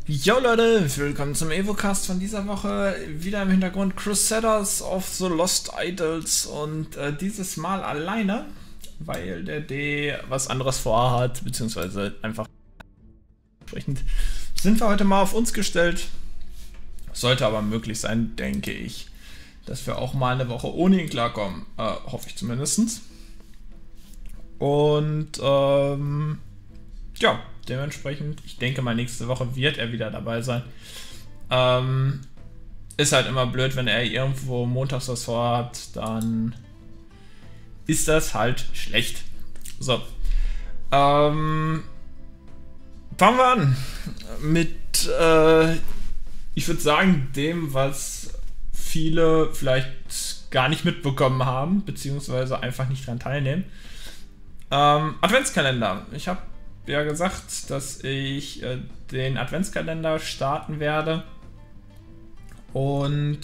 Jo Leute, willkommen zum Evocast von dieser Woche. Wieder im Hintergrund Crusaders of the Lost Idols und dieses Mal alleine, weil der D was anderes vorhat, beziehungsweise einfach entsprechend sind wir heute mal auf uns gestellt. Sollte aber möglich sein, denke ich, dass wir auch mal eine Woche ohne ihn klarkommen. Hoffe ich zumindest. Und ja, dementsprechend, ich denke mal, nächste Woche wird er wieder dabei sein. Ist halt immer blöd, wenn er irgendwo montags was vorhat, dann ist das halt schlecht. So. Fangen wir an mit, ich würde sagen, dem, was viele vielleicht gar nicht mitbekommen haben, beziehungsweise einfach nicht dran teilnehmen. Adventskalender. Ich habe ja gesagt, dass ich den Adventskalender starten werde. Und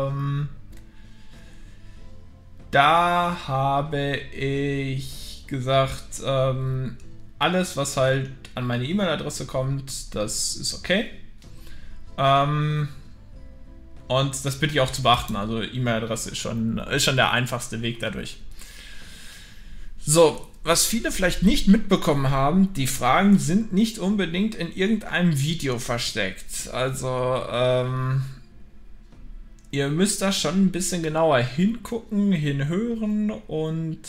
da habe ich gesagt, alles, was halt an meine E-Mail-Adresse kommt, das ist okay. Und das bitte ich auch zu beachten. Also E-Mail-Adresse ist schon der einfachste Weg dadurch. So, was viele vielleicht nicht mitbekommen haben, die Fragen sind nicht unbedingt in irgendeinem Video versteckt. Also, ihr müsst da schon ein bisschen genauer hingucken, hinhören und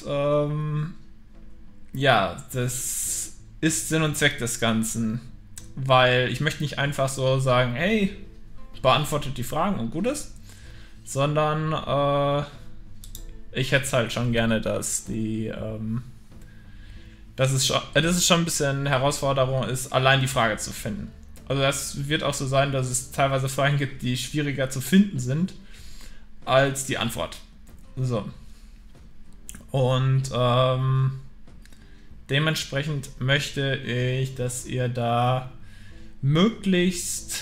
ja, das ist Sinn und Zweck des Ganzen. Weil ich möchte nicht einfach so sagen, hey, beantwortet die Fragen und gut ist, sondern ich hätte es halt schon gerne, dass die dass es schon ein bisschen Herausforderung ist, allein die Frage zu finden. Also das wird auch so sein, dass es teilweise Fragen gibt, die schwieriger zu finden sind als die Antwort. So. Und dementsprechend möchte ich, dass ihr da möglichst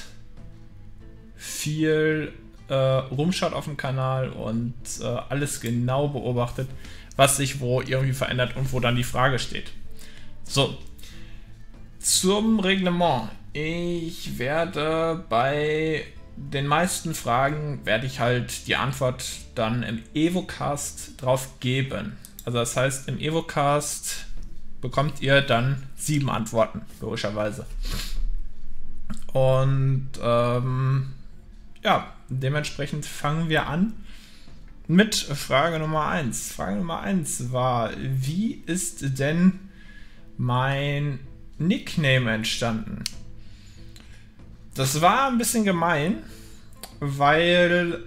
viel rumschaut auf dem Kanal und alles genau beobachtet, was sich wo irgendwie verändert und wo dann die Frage steht. So, zum Reglement. Ich werde bei den meisten Fragen, werde ich halt die Antwort dann im Evocast drauf geben. Also das heißt, im Evocast bekommt ihr dann 7 Antworten, logischerweise. Und ja, dementsprechend fangen wir an mit Frage Nummer 1. Frage Nummer 1 war, wie ist denn mein Nickname entstanden? Das war ein bisschen gemein, weil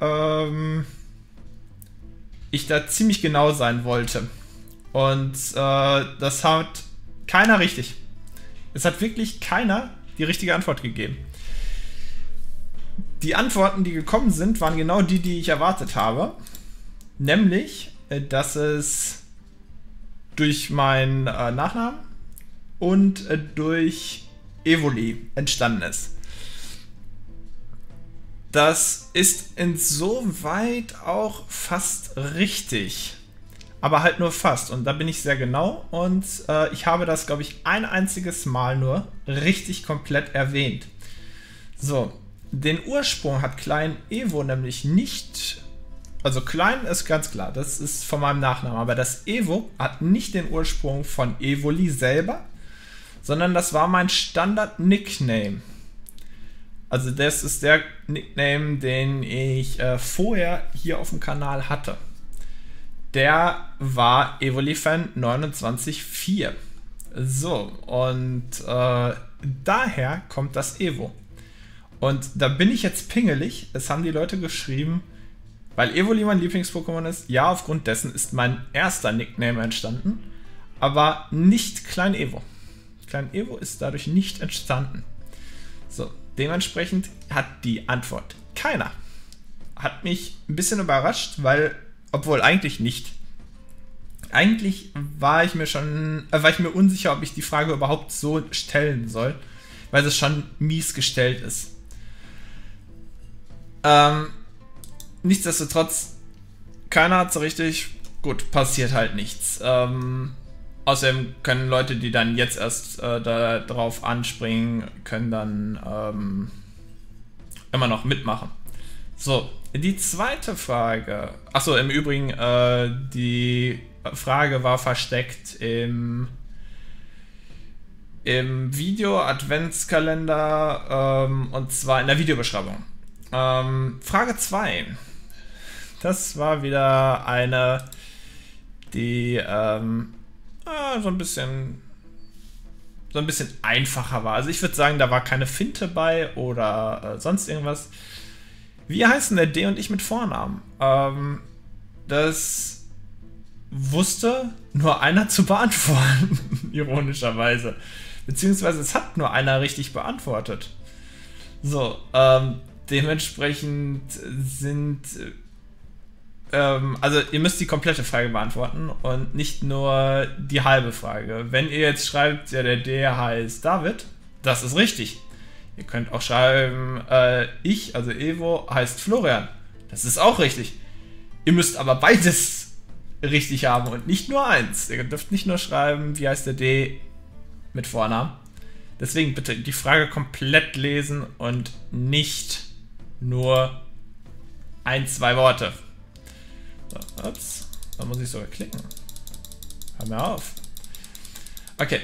ich da ziemlich genau sein wollte. Und das hat keiner richtig. Es hat wirklich keiner die richtige Antwort gegeben. Die Antworten, die gekommen sind, waren genau die, die ich erwartet habe. Nämlich, dass es durch meinen Nachnamen und durch Evoli entstanden ist. Das ist insoweit auch fast richtig. Aber halt nur fast. Und da bin ich sehr genau. Und ich habe das, glaube ich, ein einziges Mal nur richtig komplett erwähnt. So, den Ursprung hat Klein Evo nämlich nicht. Also Klein ist ganz klar, das ist von meinem Nachnamen. Aber das Evo hat nicht den Ursprung von Evoli selber, sondern das war mein Standard-Nickname. Also das ist der Nickname, den ich vorher hier auf dem Kanal hatte. Der war EvoliFan294. So, und daher kommt das Evo. Und da bin ich jetzt pingelig. Es haben die Leute geschrieben, weil Evoli mein Lieblings-Pokémon ist. Ja, aufgrund dessen ist mein erster Nickname entstanden, aber nicht Klein Evo. Klein Evo ist dadurch nicht entstanden. So, dementsprechend hat die Antwort keiner. Hat mich ein bisschen überrascht, weil, obwohl eigentlich nicht. Eigentlich war ich mir unsicher, ob ich die Frage überhaupt so stellen soll, weil es schon mies gestellt ist. Nichtsdestotrotz, keiner hat so richtig. Gut, passiert halt nichts. Außerdem können Leute, die dann jetzt erst da drauf anspringen, können dann immer noch mitmachen. So, die zweite Frage. Achso, im Übrigen, die Frage war versteckt im Video-Adventskalender und zwar in der Videobeschreibung. Frage 2. Das war wieder eine, die so ein bisschen einfacher war. Also ich würde sagen, da war keine Finte bei oder sonst irgendwas. Wie heißen der D und ich mit Vornamen? Das wusste nur einer zu beantworten, ironischerweise. Beziehungsweise es hat nur einer richtig beantwortet. So, dementsprechend sind... also ihr müsst die komplette Frage beantworten und nicht nur die halbe Frage. Wenn ihr jetzt schreibt, ja, der D heißt David, das ist richtig. Ihr könnt auch schreiben, ich, also Evo, heißt Florian. Das ist auch richtig. Ihr müsst aber beides richtig haben und nicht nur eins. Ihr dürft nicht nur schreiben, wie heißt der D mit Vornamen. Deswegen bitte die Frage komplett lesen und nicht nur 1, 2 Worte. So, ups, da muss ich sogar klicken. Hör mir auf. Okay,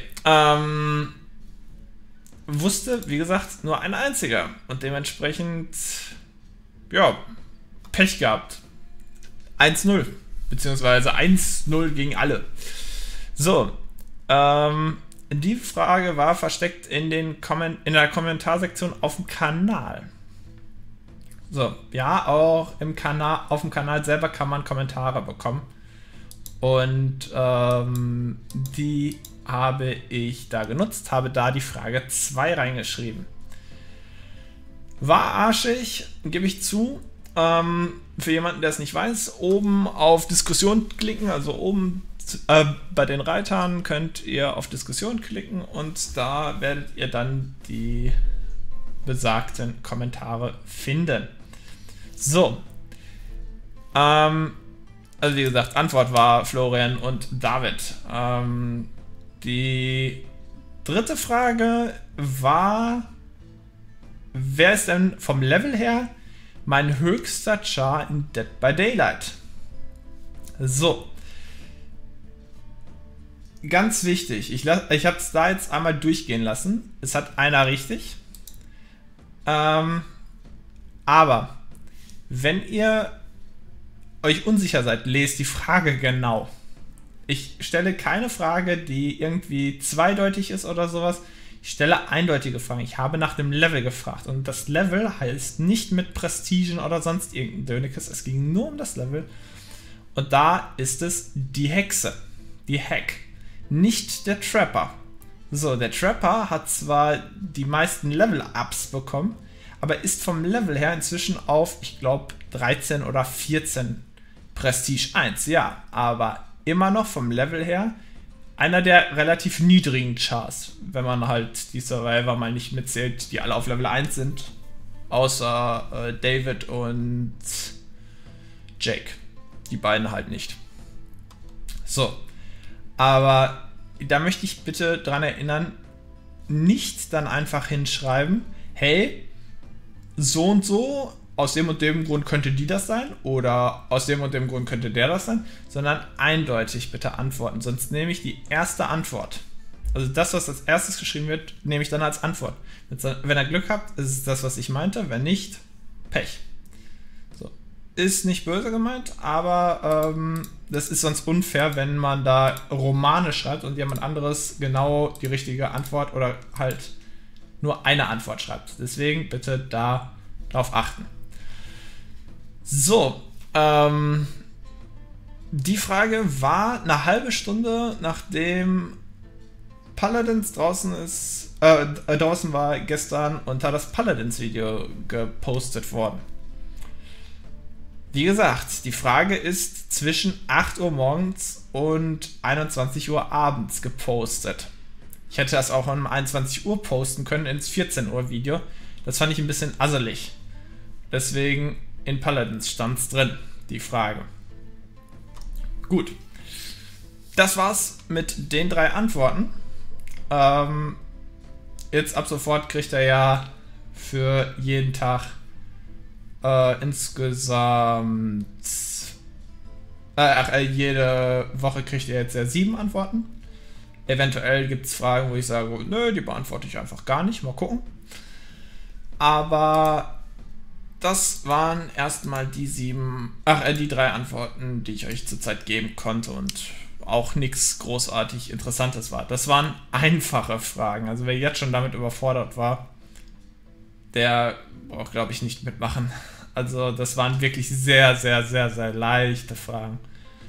wusste, wie gesagt, nur ein einziger. Und dementsprechend, ja, Pech gehabt. 1-0. Beziehungsweise 1-0 gegen alle. So, die Frage war versteckt in der Kommentarsektion auf dem Kanal. So, ja, auch auf dem Kanal selber kann man Kommentare bekommen. Und die habe ich da genutzt, habe da die Frage 2 reingeschrieben. War arschig, gebe ich zu. Für jemanden, der es nicht weiß, oben auf Diskussion klicken, also oben bei den Reitern könnt ihr auf Diskussion klicken und da werdet ihr dann die besagten Kommentare finden. So. Also wie gesagt, Antwort war Florian und David. Die dritte Frage war, wer ist denn vom Level her mein höchster Char in Dead by Daylight? So. Ganz wichtig, ich habe es da jetzt einmal durchgehen lassen. Es hat einer richtig. Aber wenn ihr euch unsicher seid, lest die Frage genau. Ich stelle keine Frage, die irgendwie zweideutig ist oder sowas. Ich stelle eindeutige Fragen. Ich habe nach dem Level gefragt. Und das Level heißt nicht mit Prestigen oder sonst irgendein Dönekes. Es ging nur um das Level. Und da ist es die Hexe. Die Hack. Nicht der Trapper. So, der Trapper hat zwar die meisten Level-Ups bekommen, aber ist vom Level her inzwischen auf, ich glaube, 13 oder 14 Prestige 1. Ja, aber immer noch vom Level her einer der relativ niedrigen Chars, wenn man halt die Survivor mal nicht mitzählt, die alle auf Level 1 sind, außer David und Jake. Die beiden halt nicht. So, aber da möchte ich bitte dran erinnern, nicht dann einfach hinschreiben, hey, so und so, aus dem und dem Grund könnte die das sein oder aus dem und dem Grund könnte der das sein, sondern eindeutig bitte antworten, sonst nehme ich die erste Antwort. Also das, was als erstes geschrieben wird, nehme ich dann als Antwort. Wenn ihr Glück habt, ist es das, was ich meinte, wenn nicht, Pech. So. Ist nicht böse gemeint, aber das ist sonst unfair, wenn man da Romane schreibt und jemand anderes genau die richtige Antwort oder halt nur eine Antwort schreibt. Deswegen bitte darauf achten. So, die Frage war eine halbe Stunde, nachdem Paladins draußen war gestern und da das Paladins-Video gepostet worden. Wie gesagt, die Frage ist zwischen 8 Uhr morgens und 21 Uhr abends gepostet. Ich hätte das auch um 21 Uhr posten können ins 14 Uhr Video. Das fand ich ein bisschen asselig. Deswegen in Paladins stand es drin, die Frage. Gut. das war's mit den 3 Antworten. Jetzt ab sofort kriegt er ja für jeden Tag insgesamt jede Woche kriegt er jetzt ja 7 Antworten. Eventuell gibt es Fragen, wo ich sage, nö, die beantworte ich einfach gar nicht. Mal gucken. Aber das waren erstmal die 3 Antworten, die ich euch zurzeit geben konnte und auch nichts großartig Interessantes war. Das waren einfache Fragen. Also wer jetzt schon damit überfordert war, der braucht, glaube ich, nicht mitmachen. Also das waren wirklich sehr, sehr, sehr, sehr leichte Fragen.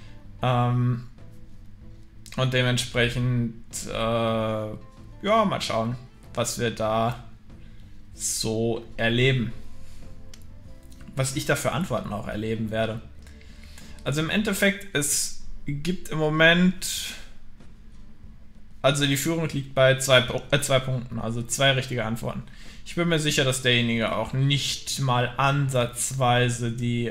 Und dementsprechend, ja, mal schauen, was wir da so erleben. Was ich da für Antworten auch erleben werde. Also im Endeffekt, es gibt im Moment, also die Führung liegt bei 2 Punkten, also 2 richtige Antworten. Ich bin mir sicher, dass derjenige auch nicht mal ansatzweise die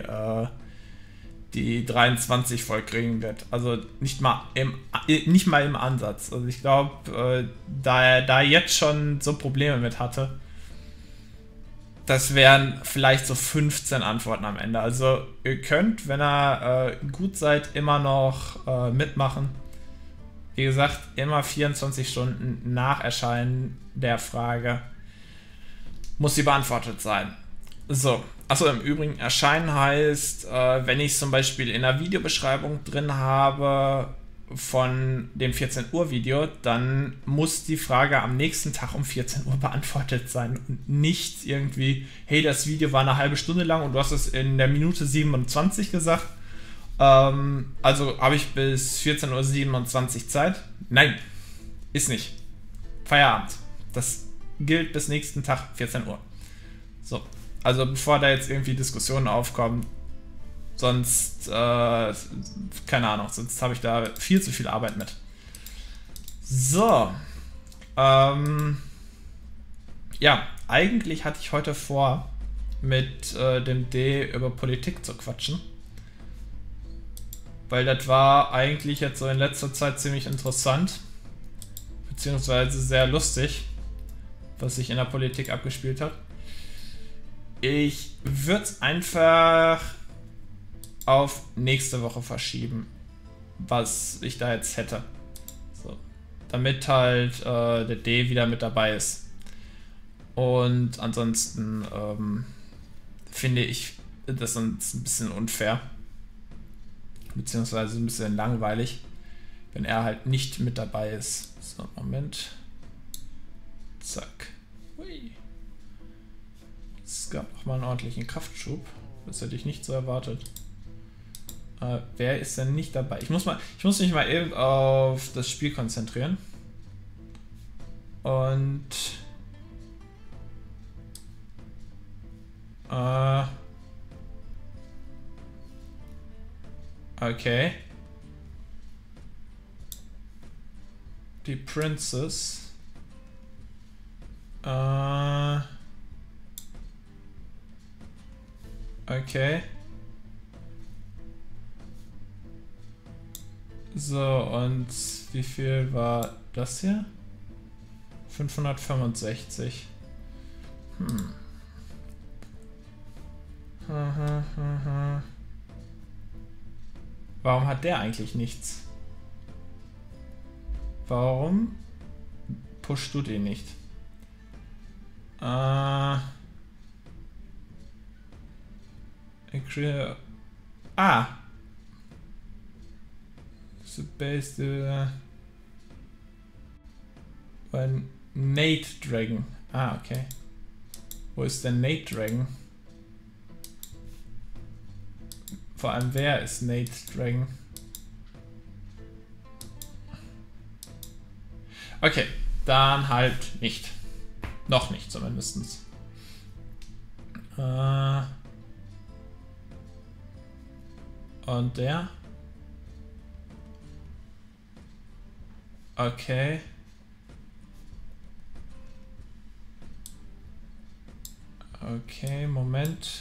23 vollkriegen wird. Also nicht mal im Ansatz. Also ich glaube, da er da jetzt schon so Probleme mit hatte, das wären vielleicht so 15 Antworten am Ende. Also ihr könnt, wenn ihr gut seid, immer noch mitmachen. Wie gesagt, immer 24 Stunden nach Erscheinen der Frage muss sie beantwortet sein. So, achso, im Übrigen, erscheinen heißt, wenn ich zum Beispiel in der Videobeschreibung drin habe von dem 14 Uhr Video, dann muss die Frage am nächsten Tag um 14 Uhr beantwortet sein und nicht irgendwie, hey, das Video war eine halbe Stunde lang und du hast es in der Minute 27 gesagt, also habe ich bis 14:27 Uhr Zeit. Nein, ist nicht. Feierabend. Das gilt bis nächsten Tag 14 Uhr. So, also bevor da jetzt irgendwie Diskussionen aufkommen, sonst, keine Ahnung, sonst habe ich da viel zu viel Arbeit mit. So, ja, eigentlich hatte ich heute vor, mit dem D über Politik zu quatschen. Weil das war eigentlich jetzt so in letzter Zeit ziemlich interessant, beziehungsweise sehr lustig, was sich in der Politik abgespielt hat. Ich würde es einfach auf nächste Woche verschieben, was ich da jetzt hätte. So, damit halt der D wieder mit dabei ist. Und ansonsten finde ich das ein bisschen unfair. Beziehungsweise ein bisschen langweilig, wenn er halt nicht mit dabei ist. So, Moment. Zack. Hui. Es gab noch mal einen ordentlichen Kraftschub. Das hätte ich nicht so erwartet. Wer ist denn nicht dabei? Ich muss mich mal eben auf das Spiel konzentrieren. Und okay. Die Princess. Okay. So, und wie viel war das hier? 565. Warum hat der eigentlich nichts? Warum pushst du den nicht? So based ein Nate Dragon. Okay. Wo ist der Nate Dragon? Vor allem, wer ist Nate Dragon? Okay, dann halt nicht. Noch nicht zumindest. Und der? Okay. Okay, Moment.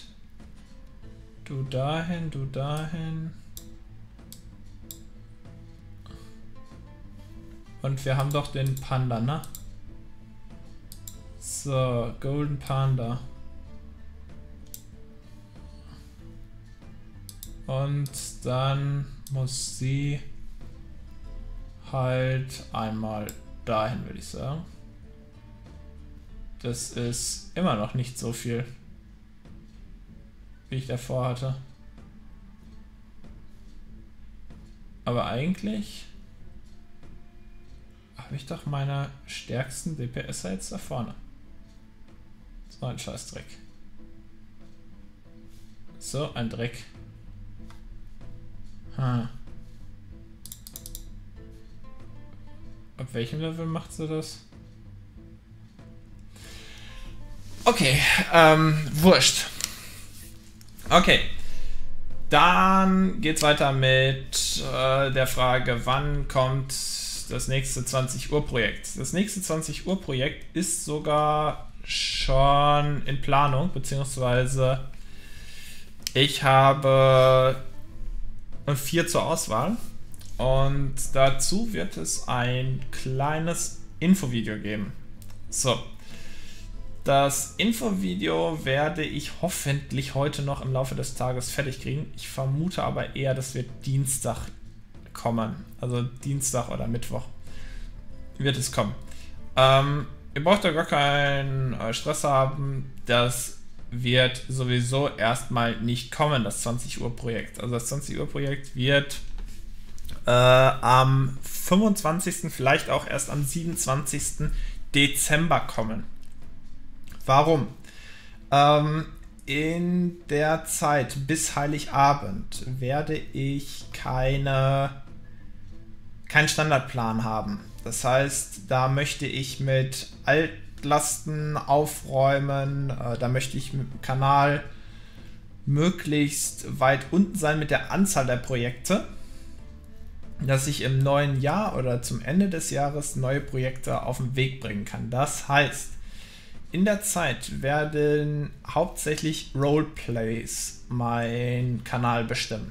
Du dahin, du dahin. Und wir haben doch den Panda, ne? So, Golden Panda. Und dann muss sie halt einmal dahin, würde ich sagen. Das ist immer noch nicht so viel, wie ich davor hatte. Aber eigentlich habe ich doch meine stärksten DPSer jetzt da vorne. So ein Scheißdreck. So ein Dreck. Hm. Ab welchem Level macht sie das? Okay, wurscht. Okay. Dann geht's weiter mit der Frage, wann kommt das nächste 20 Uhr Projekt? Das nächste 20 Uhr Projekt ist sogar schon in Planung, beziehungsweise ich habe 4 zur Auswahl und dazu wird es ein kleines Infovideo geben. So. Das Infovideo werde ich hoffentlich heute noch im Laufe des Tages fertig kriegen. Ich vermute aber eher, dass wir Dienstag kommen. Also Dienstag oder Mittwoch wird es kommen. Ihr braucht da gar keinen Stress haben. Das wird sowieso erstmal nicht kommen, das 20 Uhr Projekt. Also das 20 Uhr Projekt wird am 25., vielleicht auch erst am 27. Dezember kommen. Warum? In der Zeit bis Heiligabend werde ich keinen Standardplan haben. Das heißt, da möchte ich mit Altlasten aufräumen, da möchte ich mit dem Kanal möglichst weit unten sein mit der Anzahl der Projekte, dass ich im neuen Jahr oder zum Ende des Jahres neue Projekte auf den Weg bringen kann. Das heißt, in der Zeit werden hauptsächlich Roleplays meinen Kanal bestimmen.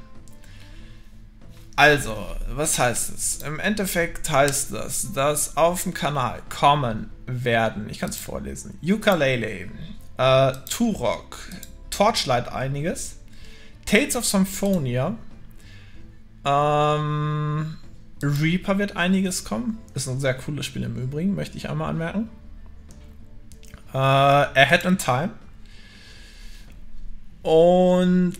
Also, was heißt es? Im Endeffekt heißt das, dass auf dem Kanal kommen werden, ich kann es vorlesen, Yooka-Laylee, Turok, Torchlight einiges, Tales of Symphonia, Reaper wird einiges kommen. Ist ein sehr cooles Spiel im Übrigen, möchte ich einmal anmerken. Ahead in Time. Und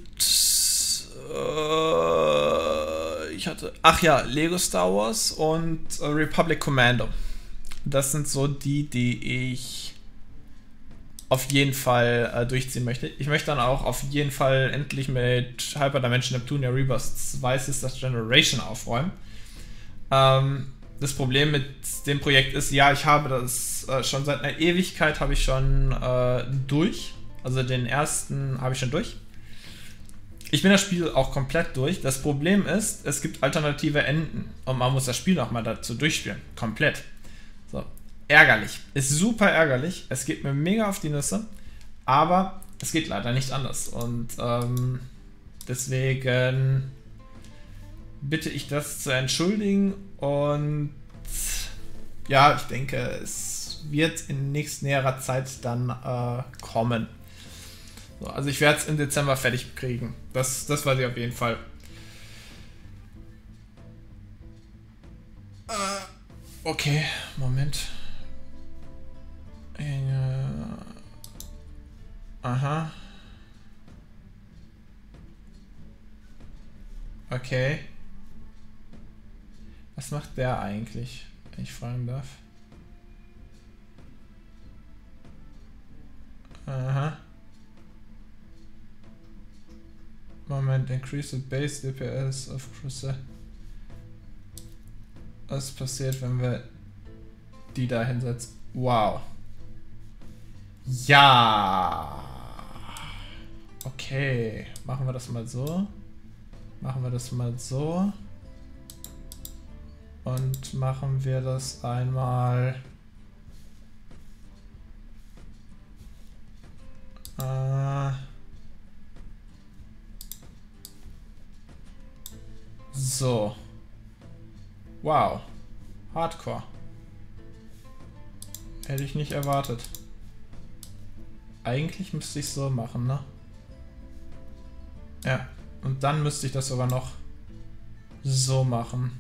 ich hatte, ach ja, Lego Star Wars und Republic Commando. Das sind so die ich auf jeden Fall durchziehen möchte. Ich möchte dann auch auf jeden Fall endlich mit Hyperdimension Neptunia Rebirth 2 Sisters Generation aufräumen. Das Problem mit dem Projekt ist, ja, ich habe das schon seit einer Ewigkeit habe ich schon durch. Also den ersten habe ich schon durch. Ich bin das Spiel auch komplett durch. Das Problem ist, es gibt alternative Enden und man muss das Spiel nochmal dazu durchspielen. Komplett. So. Ärgerlich. Ist super ärgerlich. Es geht mir mega auf die Nüsse. Aber es geht leider nicht anders. Und deswegen bitte ich das zu entschuldigen. Und ja, ich denke, es wird in näherer Zeit dann kommen. So, also ich werde es im Dezember fertig kriegen. Das weiß ich auf jeden Fall. Okay, Moment. Aha. Okay. Was macht der eigentlich, wenn ich fragen darf? Aha. Moment, increase the base DPS of Cruiser. Was passiert, wenn wir die da hinsetzen? Wow. Ja. Okay. Machen wir das mal so. Machen wir das mal so. Und machen wir das einmal. So. Wow. Hardcore. Hätte ich nicht erwartet. Eigentlich müsste ich es so machen, ne? Ja. Und dann müsste ich das sogar noch so machen.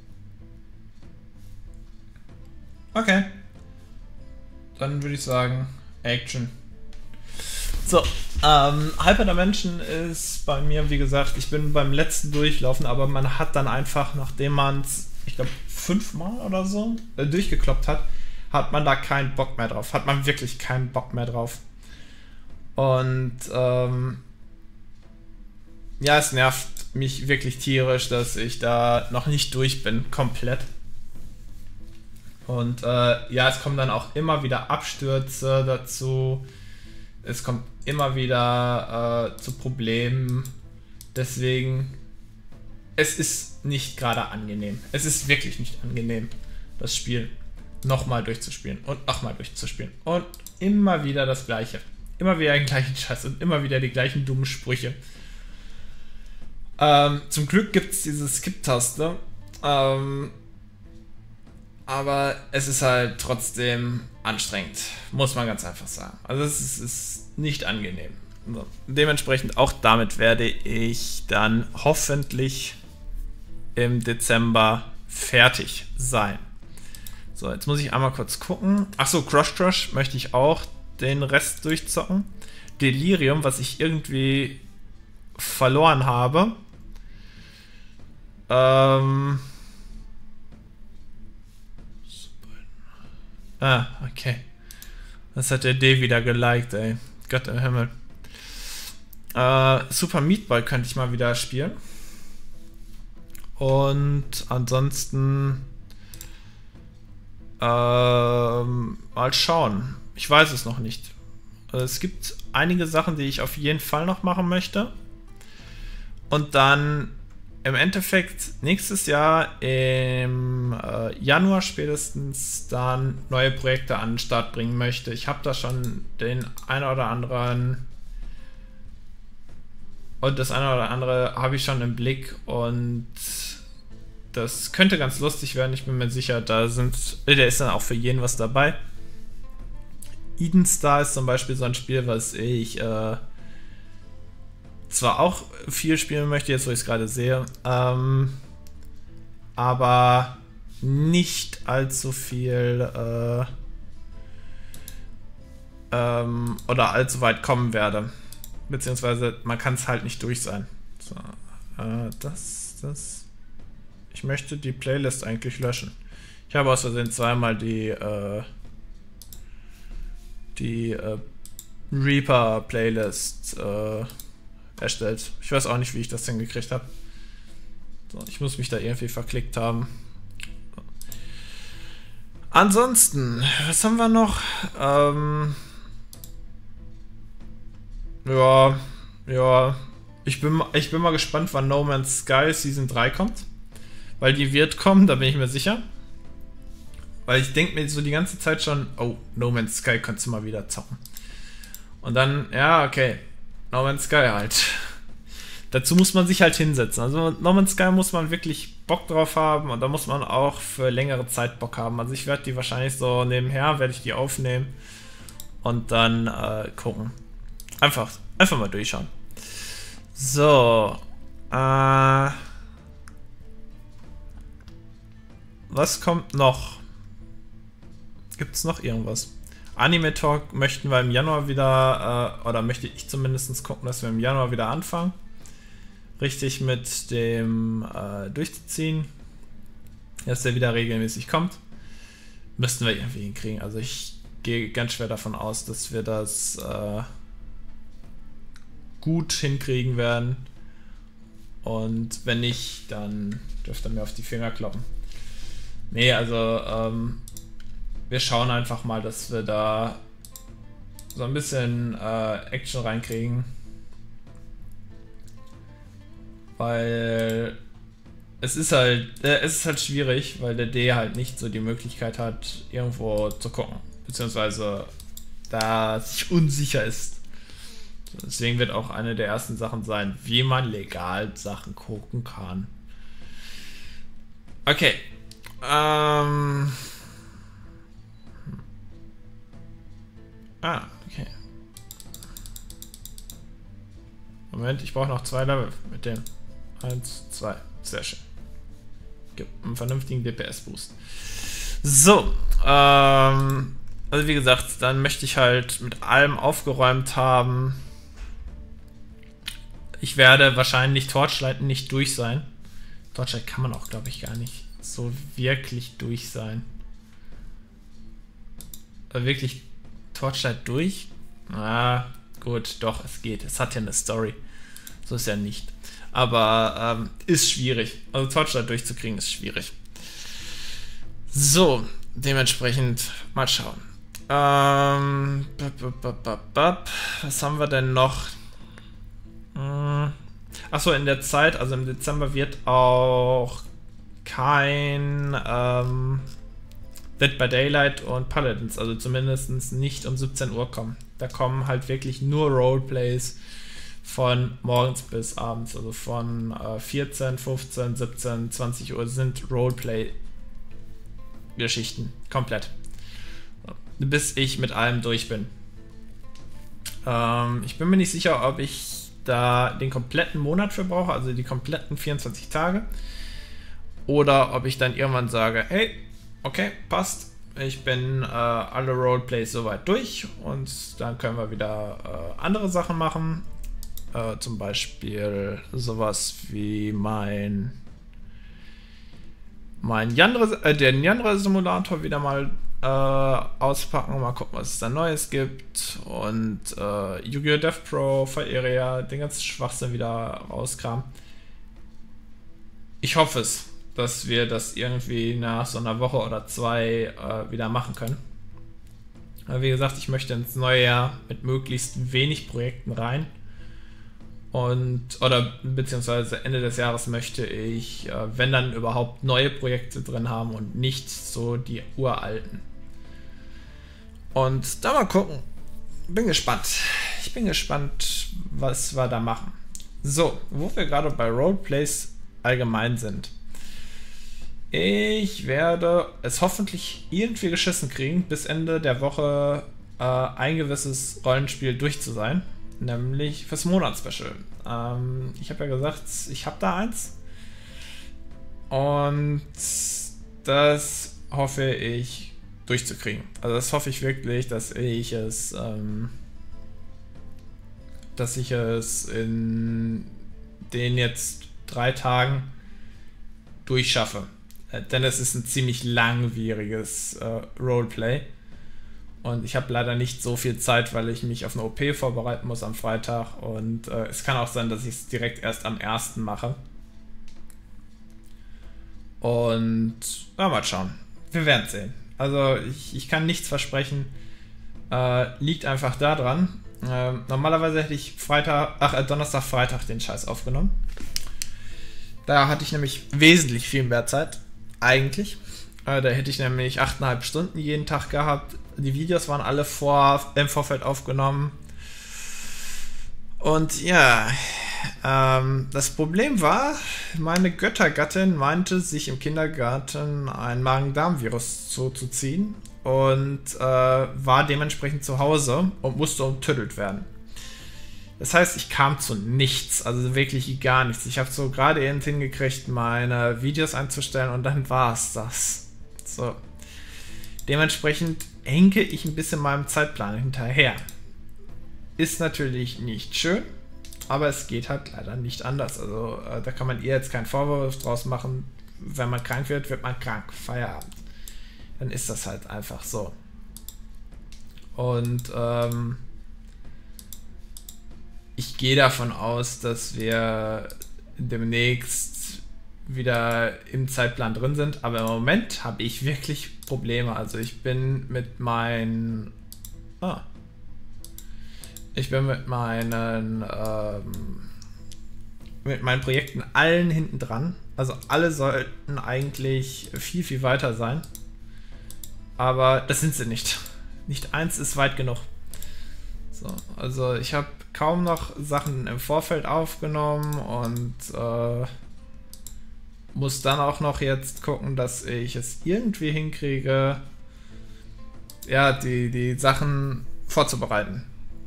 Okay. Dann würde ich sagen, Action. So, Hyperdimension ist bei mir, wie gesagt, ich bin beim letzten Durchlaufen, aber man hat dann einfach, nachdem man es, ich glaube, 5-mal oder so durchgekloppt hat, hat man da keinen Bock mehr drauf. Hat man wirklich keinen Bock mehr drauf. Und, ja, es nervt mich wirklich tierisch, dass ich da noch nicht durch bin, komplett. Und, ja, es kommen dann auch immer wieder Abstürze dazu. Es kommt immer wieder zu Problemen. Deswegen, es ist nicht gerade angenehm. Es ist wirklich nicht angenehm, das Spiel nochmal durchzuspielen und nochmal durchzuspielen. Und immer wieder das Gleiche. Immer wieder den gleichen Scheiß und immer wieder die gleichen dummen Sprüche. Zum Glück gibt es diese Skip-Taste. Aber es ist halt trotzdem anstrengend, muss man ganz einfach sagen. Also es ist nicht angenehm. So. Dementsprechend auch damit werde ich dann hoffentlich im Dezember fertig sein. So, jetzt muss ich einmal kurz gucken. Achso, Crush möchte ich auch den Rest durchzocken. Delirium, was ich irgendwie verloren habe. Okay. Das hat der D wieder geliked, ey. Gott im Himmel. Super Meat Boy könnte ich mal wieder spielen. Und ansonsten mal schauen. Ich weiß es noch nicht. Es gibt einige Sachen, die ich auf jeden Fall noch machen möchte. Und dann im Endeffekt nächstes Jahr im Januar spätestens dann neue Projekte an den Start bringen möchte. Ich habe da schon den einen oder anderen und das eine oder andere habe ich schon im Blick und das könnte ganz lustig werden. Ich bin mir sicher, der ist dann auch für jeden was dabei. Eden Star ist zum Beispiel so ein Spiel, was ich zwar auch viel spielen möchte, jetzt wo ich es gerade sehe, aber nicht allzu viel oder allzu weit kommen werde. Beziehungsweise man kann es halt nicht durch sein. So, ich möchte die Playlist eigentlich löschen. Ich habe aus Versehen zweimal die Reaper-Playlist erstellt. Ich weiß auch nicht, wie ich das hingekriegt habe. So, ich muss mich da irgendwie verklickt haben. Ansonsten, was haben wir noch? Ja. Ich bin mal gespannt, wann No Man's Sky Season 3 kommt. Weil die wird kommen, da bin ich mir sicher. Weil ich denke mir so die ganze Zeit schon, oh, No Man's Sky kannst du mal wieder zocken. Und dann, ja, okay, No Man's Sky halt. Dazu muss man sich halt hinsetzen. Also No Man's Sky muss man wirklich Bock drauf haben und da muss man auch für längere Zeit Bock haben. Also ich werde die wahrscheinlich so nebenher, werde ich die aufnehmen und dann gucken. Einfach mal durchschauen. So. Was kommt noch? Gibt es noch irgendwas? Anime Talk möchten wir im Januar wieder, oder möchte ich zumindest gucken, dass wir im Januar wieder anfangen. Richtig mit dem durchzuziehen. Dass der wieder regelmäßig kommt. Müssten wir irgendwie hinkriegen. Also ich gehe ganz schwer davon aus, dass wir das gut hinkriegen werden. Und wenn nicht, dann dürft ihr mir auf die Finger kloppen. Nee, also wir schauen einfach mal, dass wir da so ein bisschen Action reinkriegen. Weil es ist halt schwierig, weil der D halt nicht so die Möglichkeit hat, irgendwo zu gucken. Beziehungsweise da sich unsicher ist. Deswegen wird auch eine der ersten Sachen sein, wie man legal Sachen gucken kann. Okay. Okay. Moment, ich brauche noch 2 Level mit dem. 1, 2. Sehr schön. Gibt einen vernünftigen DPS-Boost. So, also wie gesagt, dann möchte ich halt mit allem aufgeräumt haben. Ich werde wahrscheinlich Torchlight nicht durch sein. Torchlight kann man auch, glaube ich, gar nicht so wirklich durch sein. Aber wirklich Torchlight durch? Ah, gut, doch, es geht. Es hat ja eine Story. So ist ja nicht. Aber ist schwierig. Also Torchlight durchzukriegen ist schwierig. So, dementsprechend mal schauen. Was haben wir denn noch? Achso, in der Zeit, also im Dezember wird auch kein Dead by Daylight und Paladins, also zumindest nicht um 17 Uhr kommen. Da kommen halt wirklich nur Roleplays von morgens bis abends, also von 14, 15, 17, 20 Uhr sind Roleplay-Geschichten, komplett. Bis ich mit allem durch bin. Ich bin mir nicht sicher, ob ich da den kompletten Monat für brauche, also die kompletten 24 Tage. Oder ob ich dann irgendwann sage, hey, okay, passt. Ich bin alle Roleplays soweit durch und dann können wir wieder andere Sachen machen. Zum Beispiel sowas wie den Yanra-Simulator wieder mal auspacken, mal gucken, was es da Neues gibt und Yu-Gi-Oh! Death Pro, Fire, den ganzen Schwachsinn wieder rauskramen. Ich hoffe es, dass wir das irgendwie nach so einer Woche oder 2 wieder machen können. Aber wie gesagt, ich möchte ins neue Jahr mit möglichst wenig Projekten rein. Beziehungsweise Ende des Jahres möchte ich, wenn dann überhaupt, neue Projekte drin haben und nicht so die uralten. Und da mal gucken. Bin gespannt. Ich bin gespannt, was wir da machen. So, wo wir gerade bei Roleplays allgemein sind. Ich werde es hoffentlich irgendwie geschissen kriegen, bis Ende der Woche ein gewisses Rollenspiel durch zu sein. Nämlich fürs Monatsspecial. Ich habe ja gesagt, ich habe da eins. Und das hoffe ich durchzukriegen. Also das hoffe ich wirklich, dass ich es in den jetzt 3 Tagen durchschaffe. Denn es ist ein ziemlich langwieriges Roleplay. Und ich habe leider nicht so viel Zeit, weil ich mich auf eine OP vorbereiten muss am Freitag. Und es kann auch sein, dass ich es direkt erst am 1. mache. Und mal schauen. Wir werden sehen. Also ich kann nichts versprechen. Liegt einfach daran. Normalerweise hätte ich Donnerstag, Freitag den Scheiß aufgenommen. Da hatte ich nämlich wesentlich viel mehr Zeit. Eigentlich. Da hätte ich nämlich 8,5 Stunden jeden Tag gehabt. Die Videos waren alle im Vorfeld aufgenommen. Und ja, das Problem war, meine Göttergattin meinte, sich im Kindergarten ein Magen-Darm-Virus zuzuziehen und war dementsprechend zu Hause und musste umtüttelt werden. Das heißt, ich kam zu nichts, also wirklich gar nichts. Ich habe so gerade eben hingekriegt, meine Videos einzustellen und dann war es das. So. Dementsprechend hänge ich ein bisschen meinem Zeitplan hinterher. Ist natürlich nicht schön, aber es geht halt leider nicht anders. Also da kann man ihr jetzt keinen Vorwurf draus machen. Wenn man krank wird, wird man krank. Feierabend. Dann ist das halt einfach so. Und ich gehe davon aus, dass wir demnächst wieder im Zeitplan drin sind, aber im Moment habe ich wirklich Probleme. Also ich bin mit meinen Projekten allen hinten dran. Also alle sollten eigentlich viel, viel weiter sein. Aber das sind sie nicht. Nicht eins ist weit genug. So, also ich habe kaum noch Sachen im Vorfeld aufgenommen und muss dann auch noch jetzt gucken, dass ich es irgendwie hinkriege, ja, die Sachen vorzubereiten.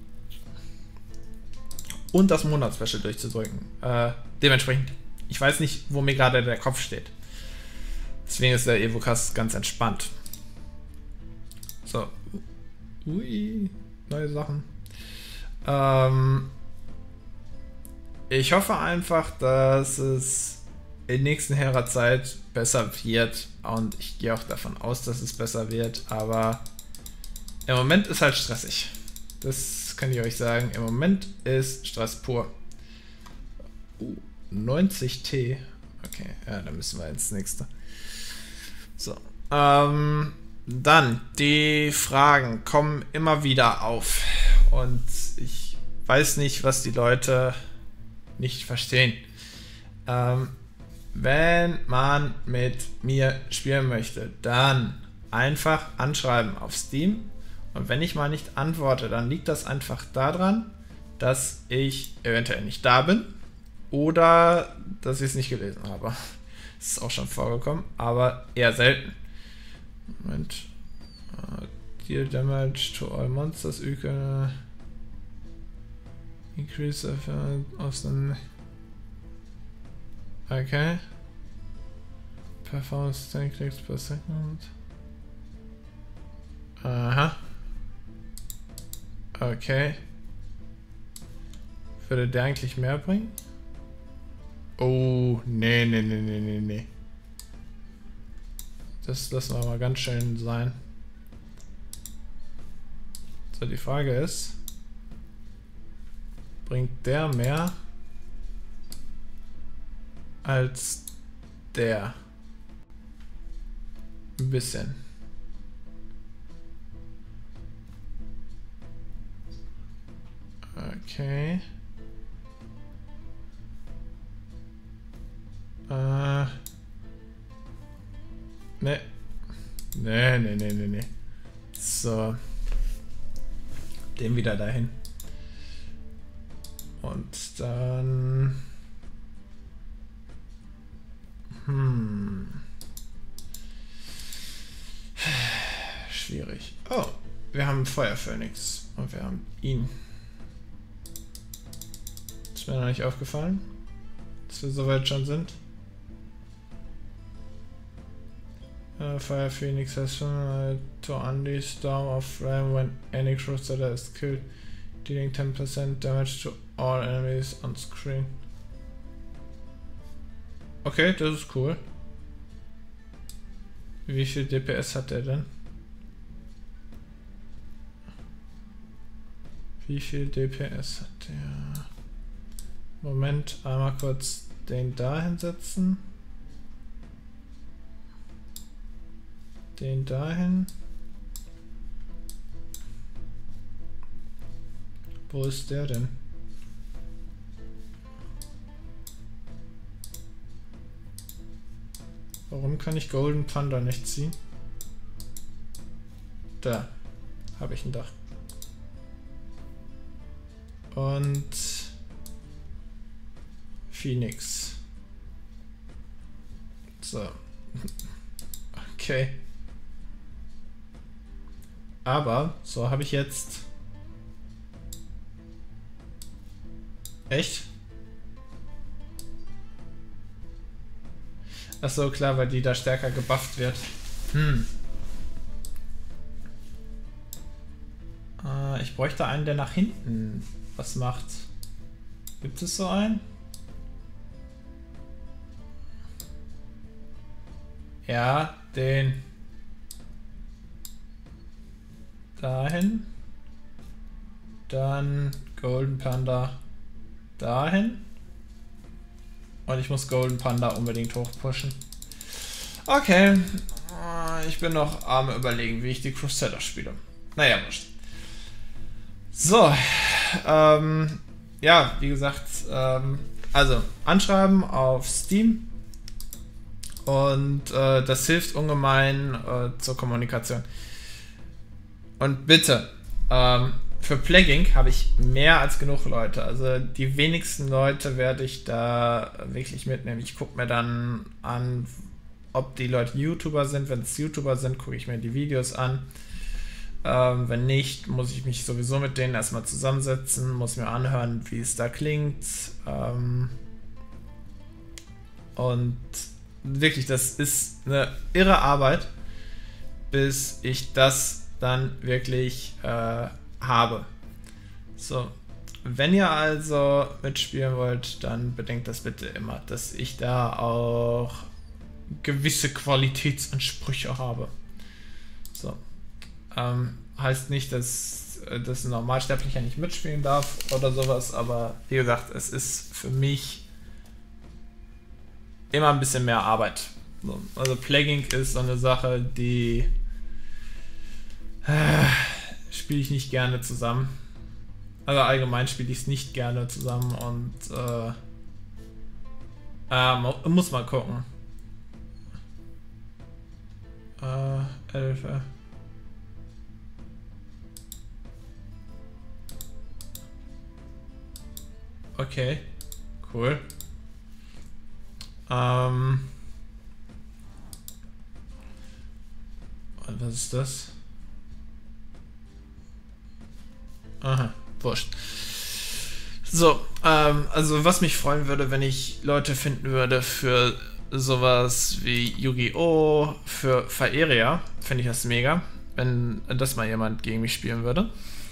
Und das Monatsspecial durchzudrücken. Dementsprechend, ich weiß nicht, wo mir gerade der Kopf steht. Deswegen ist der Evocast ganz entspannt. So. Ui, neue Sachen. Ich hoffe einfach, dass es in nächster Zeit besser wird. Und ich gehe auch davon aus, dass es besser wird. Aber im Moment ist halt stressig. Das kann ich euch sagen. Im Moment ist Stress pur. 90T. Okay, ja, dann müssen wir ins nächste. So. Dann, die Fragen kommen immer wieder auf. Und ich weiß nicht, was die Leute nicht verstehen. Wenn man mit mir spielen möchte, dann einfach anschreiben auf Steam. Und wenn ich mal nicht antworte, dann liegt das einfach daran, dass ich eventuell nicht da bin oder dass ich es nicht gelesen habe. Das ist auch schon vorgekommen, aber eher selten. Moment. Deal damage to all monsters equal increase of the... Okay. Performance 10 clicks per second. Aha. Okay. Würde der eigentlich mehr bringen? Oh, nee. Das lassen wir mal ganz schön sein. So, die Frage ist, bringt der mehr als der? Ein bisschen. Okay. Nee. So. Den wieder dahin. Und dann... Schwierig. Oh, wir haben Feuerphönix. Und wir haben ihn. Ist mir noch nicht aufgefallen, dass wir soweit schon sind. Fire Phoenix has to unleash Storm of Flame when any Crusader is killed, dealing 10% damage to all enemies on screen. Okay, das ist cool. Wie viel DPS hat der denn? Wie viel DPS hat der? Moment, einmal kurz den da hinsetzen. Den dahin. Wo ist der denn? Warum kann ich Golden Panda nicht ziehen? Da habe ich ein Dach. Und Phoenix. So. Okay. Aber so habe ich jetzt... Echt? Achso, klar, weil die da stärker gebufft wird. Ich bräuchte einen, der nach hinten was macht. Gibt es so einen? Ja, den. Dahin. Dann Golden Panda dahin. Und ich muss Golden Panda unbedingt hochpushen. Okay. Ich bin noch am Überlegen, wie ich die Crusader spiele. Naja, wurscht. So. Ja, wie gesagt, also anschreiben auf Steam. Und das hilft ungemein zur Kommunikation. Und bitte, für Plaguing habe ich mehr als genug Leute. Also die wenigsten Leute werde ich da wirklich mitnehmen. Ich gucke mir dann an, ob die Leute YouTuber sind. Wenn es YouTuber sind, gucke ich mir die Videos an. Wenn nicht, muss ich mich sowieso mit denen erstmal zusammensetzen, muss mir anhören, wie es da klingt. Und wirklich, das ist eine irre Arbeit, bis ich das dann wirklich habe. So, wenn ihr also mitspielen wollt, dann bedenkt das bitte immer, dass ich da auch gewisse Qualitätsansprüche habe. So. Heißt nicht, dass ein Normalsterblicher nicht mitspielen darf oder sowas, aber wie gesagt, es ist für mich immer ein bisschen mehr Arbeit. So, also Plaguing ist so eine Sache, die spiele ich nicht gerne zusammen. Also allgemein spiele ich es nicht gerne zusammen und muss mal gucken. 11. Okay, cool. Und was ist das? Aha, wurscht. So, also was mich freuen würde, wenn ich Leute finden würde für sowas wie Yu-Gi-Oh!, für Faeria, finde ich das mega, wenn das mal jemand gegen mich spielen würde.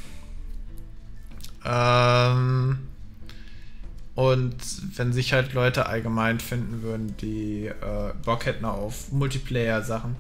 Und wenn sich halt Leute allgemein finden würden, die Bock hätten auf Multiplayer-Sachen.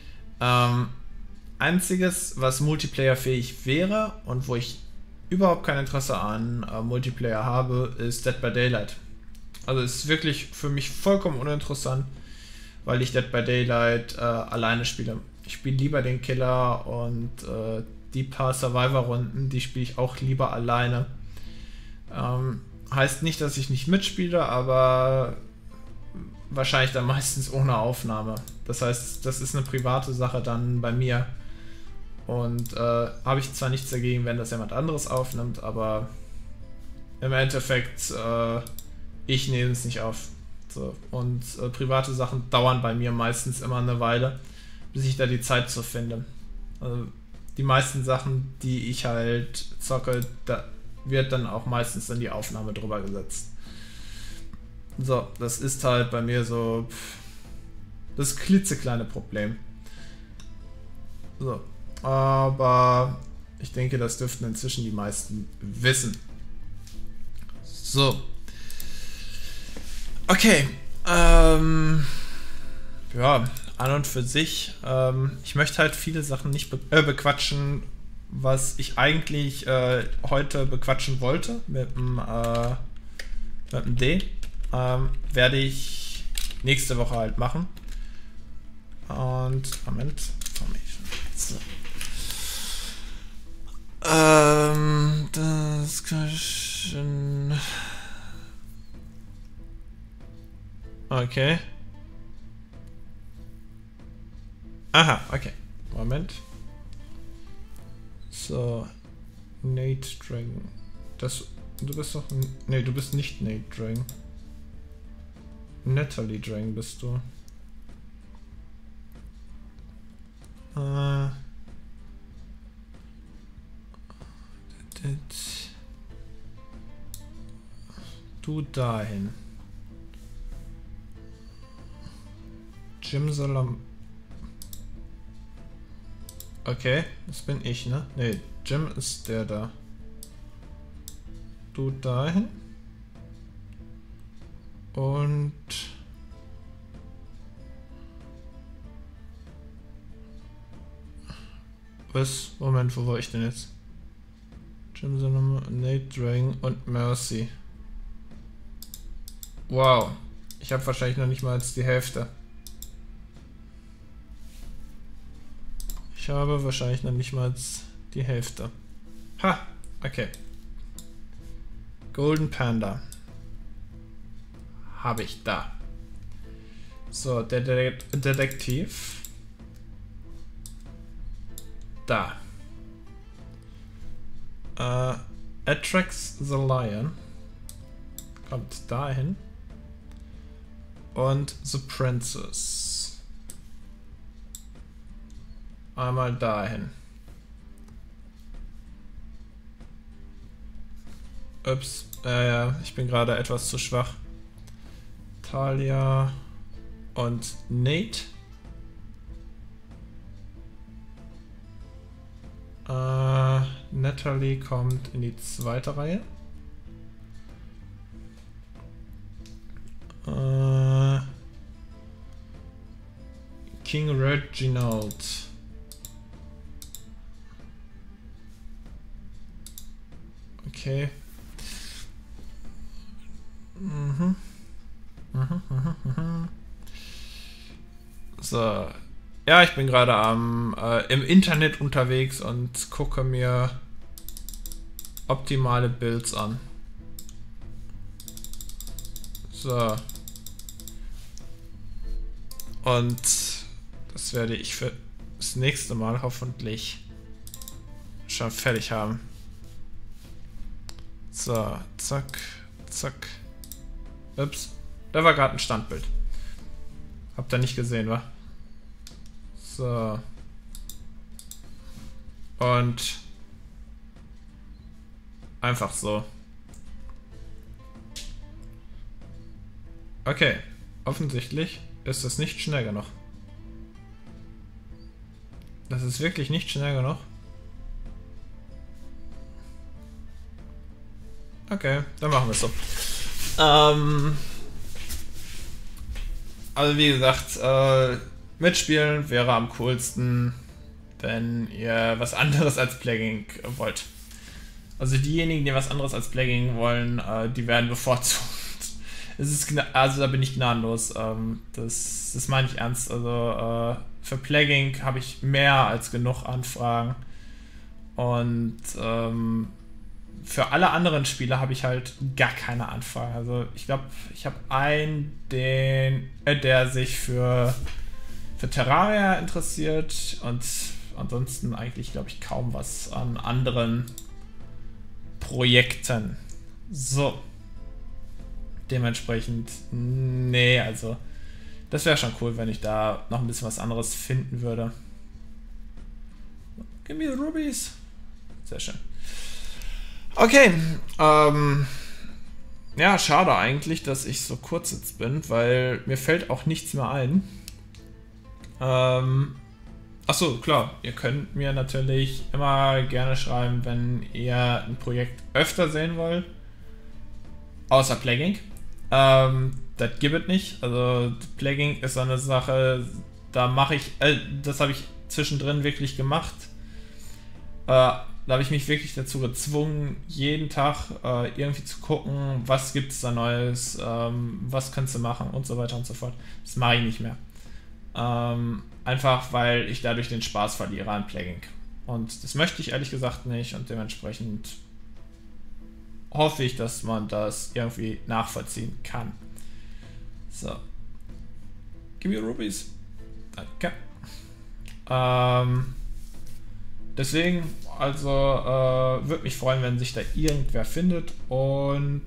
Einziges, was Multiplayer-fähig wäre und wo ich überhaupt kein Interesse an Multiplayer habe, ist Dead by Daylight. Also es ist wirklich für mich vollkommen uninteressant, weil ich Dead by Daylight alleine spiele. Ich spiele lieber den Killer und die paar Survivor-Runden, die spiele ich auch lieber alleine. Heißt nicht, dass ich nicht mitspiele, aber wahrscheinlich dann meistens ohne Aufnahme. Das heißt, das ist eine private Sache dann bei mir. Und habe ich zwar nichts dagegen, wenn das jemand anderes aufnimmt, aber im Endeffekt, ich nehme es nicht auf. So. Und private Sachen dauern bei mir meistens immer eine Weile, bis ich da die Zeit zu finde. Also, die meisten Sachen, die ich halt zocke, da wird dann auch meistens dann die Aufnahme drüber gesetzt. So, das ist halt bei mir so das klitzekleine Problem. So, aber ich denke, das dürften inzwischen die meisten wissen. So. Okay, ja, an und für sich, ich möchte halt viele Sachen nicht bequatschen, was ich eigentlich heute bequatschen wollte mit dem D. Werde ich nächste Woche halt machen. Und, Moment, so. Discussion. Okay. Aha, okay. Moment. So. Nate Dragon. Du bist doch. Nee, du bist nicht Nate Dragon. Natalie Dragon bist du. Du dahin. Jim Salam. Okay, das bin ich, ne? Ne, Jim ist der da. Du dahin. Und was? Moment, wo war ich denn jetzt? Jim Salam, Nate Dragon und Mercy. Wow. Ich habe wahrscheinlich noch nicht mal als die Hälfte. Ich habe wahrscheinlich noch nicht mal die Hälfte. Ha, okay. Golden Panda. Habe ich da. So, der Detektiv. Da. Atrax the Lion. Kommt dahin. Und The Princess. Einmal dahin. Ups. Ja, ich bin gerade etwas zu schwach. Talia und Nate. Natalie kommt in die zweite Reihe. King Reginald. Okay. So. Ja, ich bin gerade im Internet unterwegs und gucke mir optimale Builds an. So. Und das werde ich für das nächste Mal hoffentlich schon fertig haben. So, zack, zack. Ups, da war gerade ein Standbild. Habt ihr nicht gesehen, wa? So. Und einfach so. Okay, offensichtlich ist es nicht schnell genug. Das ist wirklich nicht schnell genug. Okay, dann machen wir es so. Also wie gesagt, mitspielen wäre am coolsten, wenn ihr was anderes als Plaguing wollt. Also diejenigen, die was anderes als Plaguing wollen, die werden bevorzugt. Es ist also da bin ich gnadenlos. Das meine ich ernst. Also für Plaguing habe ich mehr als genug Anfragen. Und für alle anderen Spiele habe ich halt gar keine Anfragen. Also ich glaube, ich habe einen, der sich für Terraria interessiert und ansonsten eigentlich, glaube ich, kaum was an anderen Projekten. So. Dementsprechend, nee, also das wäre schon cool, wenn ich da noch ein bisschen was anderes finden würde. Give me the rubies. Sehr schön. Okay, ja, schade eigentlich, dass ich so kurz jetzt bin, weil mir fällt auch nichts mehr ein. Achso, klar, ihr könnt mir natürlich immer gerne schreiben, wenn ihr ein Projekt öfter sehen wollt. Außer Plaguing. Das gibt es nicht. Also Plaguing ist so eine Sache, da mache ich, das habe ich zwischendrin wirklich gemacht. Da habe ich mich wirklich dazu gezwungen, jeden Tag irgendwie zu gucken, was gibt es da Neues, was kannst du machen und so weiter und so fort. Das mache ich nicht mehr. Einfach weil ich dadurch den Spaß verliere an Plaguing. Und das möchte ich ehrlich gesagt nicht und dementsprechend hoffe ich, dass man das irgendwie nachvollziehen kann. So. Give me rubies. Okay. Deswegen, also, würde mich freuen, wenn sich da irgendwer findet. Und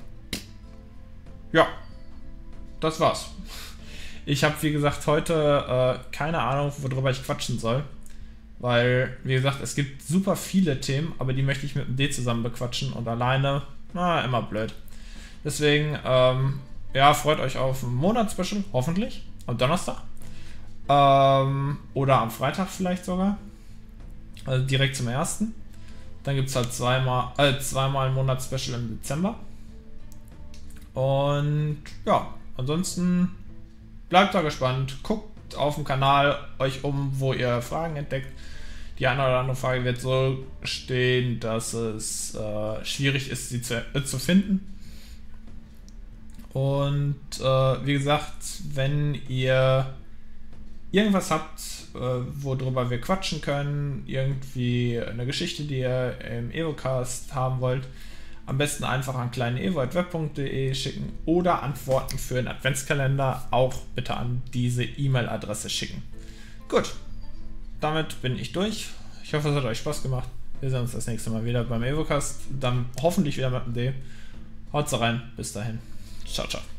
ja, das war's. Ich habe, wie gesagt, heute keine Ahnung, worüber ich quatschen soll. Weil, wie gesagt, es gibt super viele Themen, aber die möchte ich mit dem D zusammen bequatschen und alleine, na, immer blöd. Deswegen, ja, freut euch auf ein Monatsspecial, hoffentlich, am Donnerstag. Oder am Freitag vielleicht sogar. Also direkt zum 1. Dann gibt es halt zweimal ein Monatsspecial im Dezember. Und ja, ansonsten bleibt da gespannt, guckt auf dem Kanal euch um, wo ihr Fragen entdeckt. Die eine oder andere Frage wird so stehen, dass es schwierig ist, sie zu finden. Und wie gesagt, wenn ihr irgendwas habt, worüber wir quatschen können, irgendwie eine Geschichte, die ihr im Evocast haben wollt, am besten einfach an kleineevo@web.de schicken oder Antworten für den Adventskalender auch bitte an diese E-Mail-Adresse schicken. Gut, damit bin ich durch. Ich hoffe, es hat euch Spaß gemacht. Wir sehen uns das nächste Mal wieder beim Evocast. Dann hoffentlich wieder mit dem D. Haut's rein. Bis dahin. Ciao, ciao.